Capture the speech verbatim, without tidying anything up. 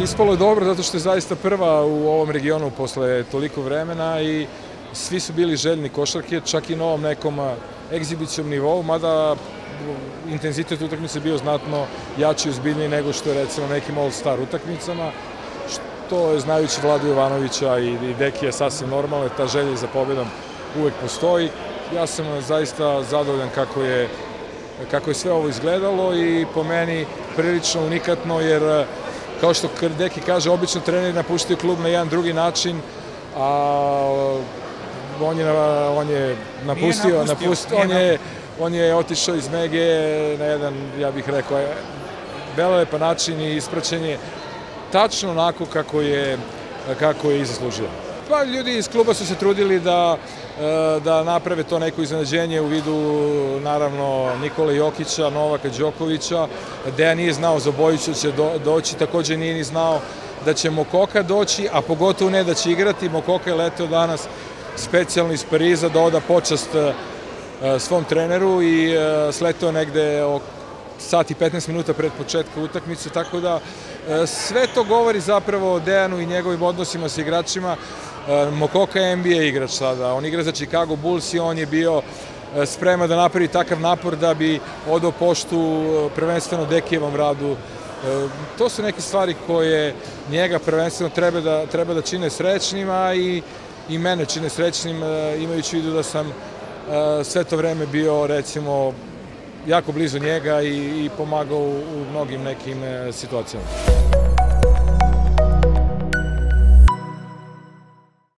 Ispalo je dobro zato što je zaista prva u ovom regionu posle toliko vremena i svi su bili željni košarke, čak i na ovom nekom egzibicijom nivou, mada intenzitet utakmice bio znatno jači i ozbiljniji nego što je recimo nekim All-Star utakmicama, što je znajući Vladu Jovanovića i Dekija sasvim normalno, ta želja za pobedom uvek postoji. Ja sam zaista zadovoljan kako je, kako je sve ovo izgledalo i po meni prilično unikatno, jer kao što Deki kaže, obično treneri napuštaju klub na jedan drugi način, a on je, on je napustio, napustio on, je, on je otišao iz Mege na jedan, ja bih rekao, velelepan način i ispraćen je tačno onako kako je, kako je i zaslužio. Pa ljudi iz kluba su se trudili da, da naprave to neko iznenađenje u vidu, naravno, Nikole Jokića, Novaka Đokovića. Dejan nije znao za Bojića će do, doći, takođe nije ni znao da će Mokoka doći, a pogotovo ne da će igrati. Mokoka je leteo danas specijalno iz Pariza da oda počast svom treneru i sleteo negde oko sat i petnaest minuta pred početka utakmice, tako da sve to govori zapravo o Dejanu i njegovim odnosima sa igračima. Mokoka je N B A igrač sada, on igra za Chicago Bulls i on je bio spreman da napravi takav napor da bi odao poštu prvenstveno Dekijevom radu. To su neke stvari koje njega prvenstveno treba da, treba da čine srećnima i, i mene čine srećnim, imajući u vidu da sam sve to vreme bio, recimo, jako blizu njega i, i pomagao u, u mnogim nekim situacijama.